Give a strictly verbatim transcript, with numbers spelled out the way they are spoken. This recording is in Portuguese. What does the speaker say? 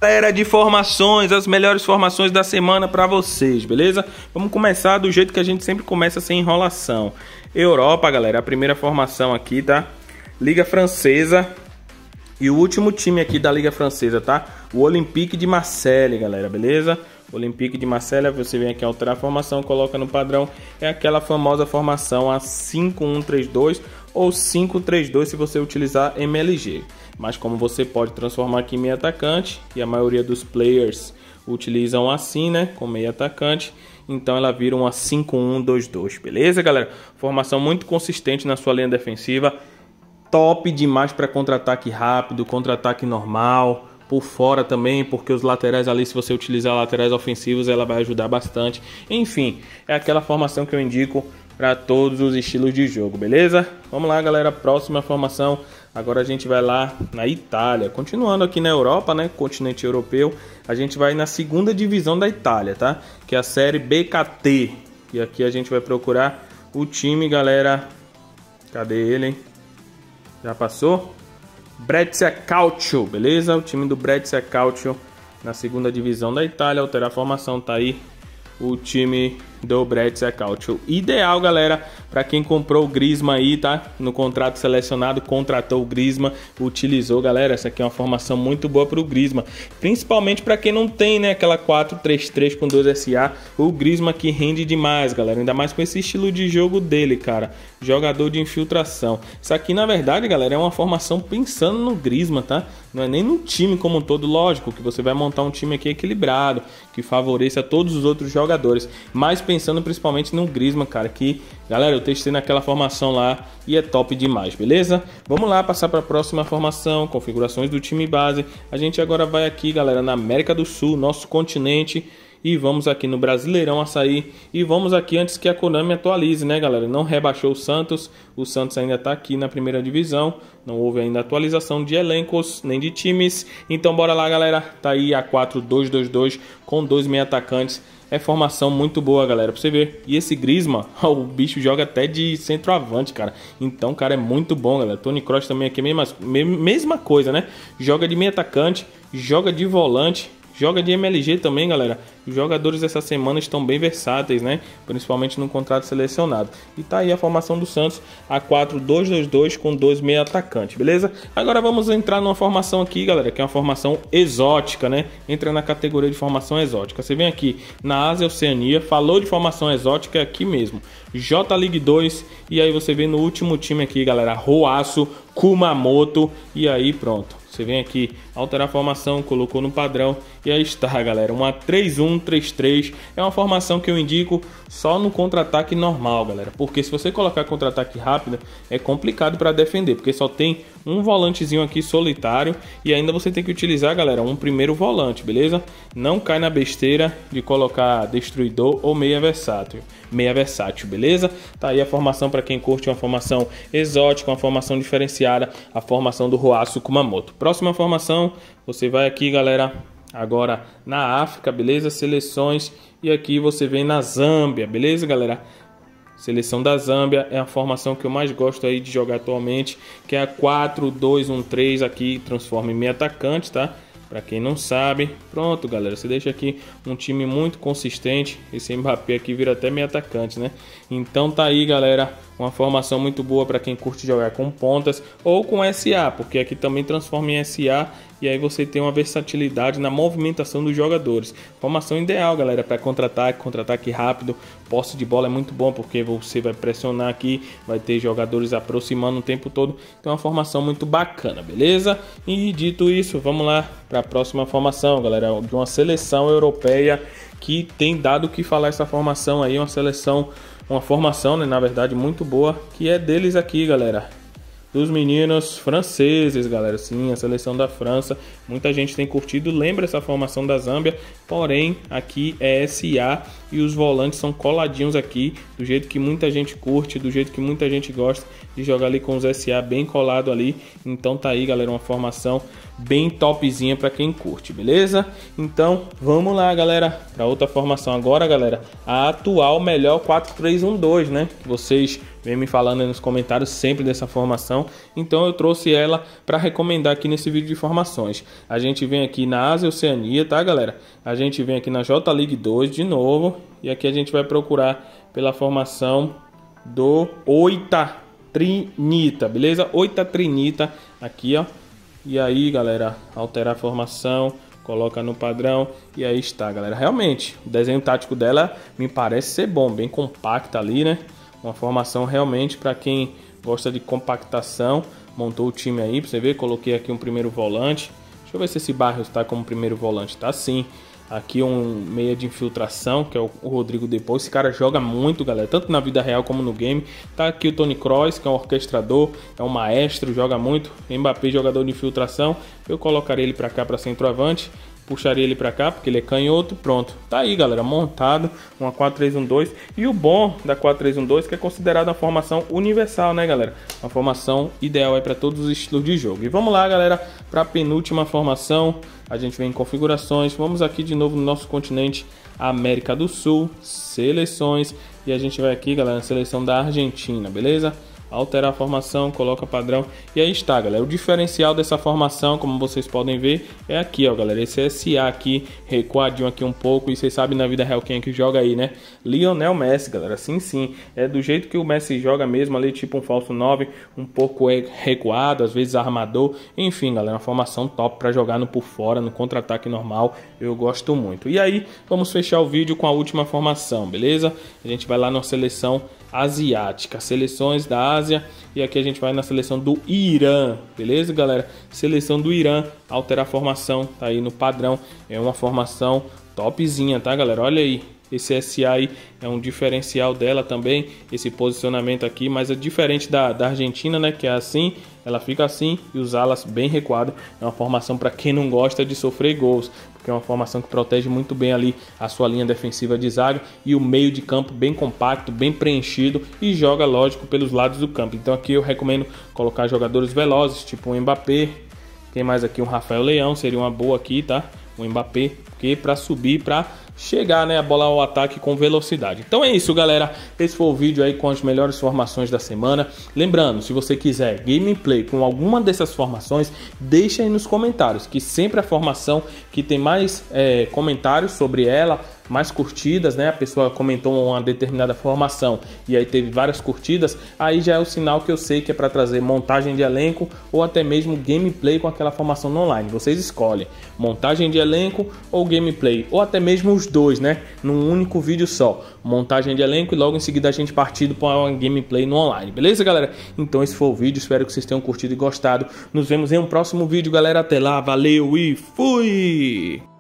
Galera de formações, as melhores formações da semana para vocês, beleza? Vamos começar do jeito que a gente sempre começa, sem enrolação. Europa, galera, a primeira formação aqui, tá? Liga Francesa. E o último time aqui da Liga Francesa, tá? O Olympique de Marseille, galera, beleza? Olympique de Marseille, você vem aqui alterar a formação, coloca no padrão. É aquela famosa formação a cinco um três dois ou cinco três dois se você utilizar M L G. Mas como você pode transformar aqui em meio atacante, e a maioria dos players utilizam assim, né? Com meio atacante, então ela vira uma cinco um dois dois, beleza, galera? Formação muito consistente na sua linha defensiva. Top demais para contra-ataque rápido, contra-ataque normal, por fora também, porque os laterais ali, se você utilizar laterais ofensivos, ela vai ajudar bastante. Enfim, é aquela formação que eu indico para todos os estilos de jogo, beleza? Vamos lá, galera, próxima formação. Agora a gente vai lá na Itália. Continuando aqui na Europa, né, continente europeu, a gente vai na segunda divisão da Itália, tá? Que é a série B K T. E aqui a gente vai procurar o time, galera. Cadê ele, hein? Já passou? Brescia Calcio, beleza? O time do Brescia Calcio na segunda divisão da Itália. Alterar a formação, tá aí o time do Brescia Calcio. Ideal, galera, para quem comprou o Griezmann aí, tá? No contrato selecionado, contratou o Griezmann, utilizou, galera. Essa aqui é uma formação muito boa para o Griezmann, principalmente para quem não tem, né, aquela quatro três três com dois S A. O Griezmann aqui rende demais, galera, ainda mais com esse estilo de jogo dele, cara. Jogador de infiltração. Isso aqui, na verdade, galera, é uma formação pensando no Griezmann, tá? Não é nem no time como um todo. Lógico que você vai montar um time aqui equilibrado, que favoreça todos os outros jogadores, mas pensando principalmente no Griezmann, cara, que, galera, eu testei naquela formação lá e é top demais, beleza? Vamos lá, passar para a próxima formação, configurações do time base. A gente agora vai aqui, galera, na América do Sul, nosso continente, e vamos aqui no Brasileirão Açaí, e vamos aqui antes que a Konami atualize, né, galera? Não rebaixou o Santos, o Santos ainda tá aqui na primeira divisão, não houve ainda atualização de elencos, nem de times, então bora lá, galera, tá aí a quatro dois dois dois com dois meio atacantes. É formação muito boa, galera, pra você ver. E esse Griezmann, ó, o bicho joga até de centroavante, cara. Então, cara, é muito bom, galera. Toni Kroos também aqui, mesma, mesma coisa, né? Joga de meio atacante, joga de volante, joga de M L G também, galera. Os jogadores dessa semana estão bem versáteis, né? Principalmente no contrato selecionado. E tá aí a formação do Santos, a quatro dois dois dois com dois meio atacantes, beleza? Agora vamos entrar numa formação aqui, galera, que é uma formação exótica, né? Entra na categoria de formação exótica. Você vem aqui na Ásia Oceania, falou de formação exótica, é aqui mesmo. J League dois, e aí você vem no último time aqui, galera, Roaço Kumamoto, e aí pronto. Você vem aqui, alterar a formação, colocou no padrão, e aí está, galera, uma três um três três. É uma formação que eu indico só no contra-ataque normal, galera, porque se você colocar contra-ataque rápido, é complicado para defender, porque só tem um volantezinho aqui solitário, e ainda você tem que utilizar, galera, um primeiro volante, beleza? Não cai na besteira de colocar destruidor ou meia versátil, meia versátil, beleza? Tá aí a formação para quem curte uma formação exótica, uma formação diferenciada, a formação do Roaço Kumamoto. Próxima formação, você vai aqui, galera, agora na África, beleza? Seleções, e aqui você vem na Zâmbia, beleza, galera? Seleção da Zâmbia é a formação que eu mais gosto aí de jogar atualmente, que é a quatro dois um três, aqui transforma em meio atacante, tá? Para quem não sabe, pronto, galera, você deixa aqui um time muito consistente. Esse Mbappé aqui vira até meio atacante, né? Então tá aí, galera, uma formação muito boa para quem curte jogar com pontas ou com S A, porque aqui também transforma em S A, e aí você tem uma versatilidade na movimentação dos jogadores. Formação ideal, galera, para contra-ataque, contra-ataque rápido. Posse de bola é muito bom, porque você vai pressionar aqui, vai ter jogadores aproximando o tempo todo. Então é uma formação muito bacana, beleza? E dito isso, vamos lá para a próxima formação, galera, de uma seleção europeia que tem dado o que falar. Essa formação aí, uma seleção, uma formação, né, na verdade, muito boa, que é deles aqui, galera, dos meninos franceses, galera. Sim, a seleção da França, muita gente tem curtido, lembra essa formação da Zâmbia, porém aqui é S A e os volantes são coladinhos aqui, do jeito que muita gente curte, do jeito que muita gente gosta de jogar ali com os S A bem colado ali. Então tá aí, galera, uma formação bem topzinha para quem curte, beleza? Então vamos lá, galera, para outra formação agora, galera, a atual melhor quatro três um dois, né? Que vocês vem me falando aí nos comentários sempre dessa formação, então eu trouxe ela para recomendar aqui nesse vídeo de formações. A gente vem aqui na Ásia e Oceania, tá, galera? A gente vem aqui na J-League dois de novo, e aqui a gente vai procurar pela formação do Oita Trinita, beleza? Oita Trinita aqui, ó. E aí, galera, alterar a formação, coloca no padrão e aí está, galera. Realmente, o desenho tático dela me parece ser bom, bem compacta ali, né? Uma formação realmente para quem gosta de compactação. Montou o time aí, pra você ver, coloquei aqui um primeiro volante. Deixa eu ver se esse Barrios está como primeiro volante. Tá sim. Aqui um meia de infiltração, que é o Rodrigo Depois. Esse cara joga muito, galera, tanto na vida real como no game. Tá aqui o Toni Kroos, que é um orquestrador, é um maestro, joga muito. Mbappé, jogador de infiltração. Eu colocaria ele para cá, para centroavante. Puxaria ele para cá, porque ele é canhoto. Pronto, tá aí, galera, montado uma quatro três um dois. E o bom da quatro três um dois é que é considerada uma formação universal, né, galera? Uma formação ideal aí para todos os estilos de jogo. E vamos lá, galera, para a penúltima formação. A gente vem em configurações. Vamos aqui de novo no nosso continente América do Sul, seleções. E a gente vai aqui, galera, na seleção da Argentina, beleza? Alterar a formação, coloca padrão. E aí está, galera. O diferencial dessa formação, como vocês podem ver, é aqui, ó, galera. Esse S A aqui, recuadinho aqui um pouco. E vocês sabem na vida real quem é que joga aí, né? Lionel Messi, galera. Sim, sim. É do jeito que o Messi joga mesmo ali, tipo um falso nove, um pouco recuado, às vezes armador. Enfim, galera, uma formação top para jogar no por fora, no contra-ataque normal. Eu gosto muito. E aí, vamos fechar o vídeo com a última formação, beleza? A gente vai lá na seleção asiática, seleções da Ásia, e aqui a gente vai na seleção do Irã, beleza, galera? Seleção do Irã, alterar a formação, tá aí no padrão, é uma formação topzinha, tá, galera? Olha aí, esse S A aí é um diferencial dela também, esse posicionamento aqui, mas é diferente da, da Argentina, né, que é assim, ela fica assim e os alas bem recuados. É uma formação para quem não gosta de sofrer gols, porque é uma formação que protege muito bem ali a sua linha defensiva de zaga e o meio de campo bem compacto, bem preenchido e joga, lógico, pelos lados do campo. Então aqui eu recomendo colocar jogadores velozes, tipo um Mbappé. Tem mais aqui um Rafael Leão, seria uma boa aqui, tá? Um Mbappé, porque para subir, para chegar, né, a bola ao ataque com velocidade. Então é isso, galera. Esse foi o vídeo aí com as melhores formações da semana. Lembrando, se você quiser gameplay com alguma dessas formações, deixa aí nos comentários, que sempre a formação que tem mais é, comentários sobre ela, mais curtidas, né? A pessoa comentou uma determinada formação e aí teve várias curtidas, aí já é o sinal que eu sei que é para trazer montagem de elenco ou até mesmo gameplay com aquela formação no online. Vocês escolhem montagem de elenco ou gameplay, ou até mesmo os dois, né? Num único vídeo só, montagem de elenco e logo em seguida a gente partindo para uma gameplay no online, beleza, galera? Então esse foi o vídeo, espero que vocês tenham curtido e gostado. Nos vemos em um próximo vídeo, galera. Até lá, valeu e fui!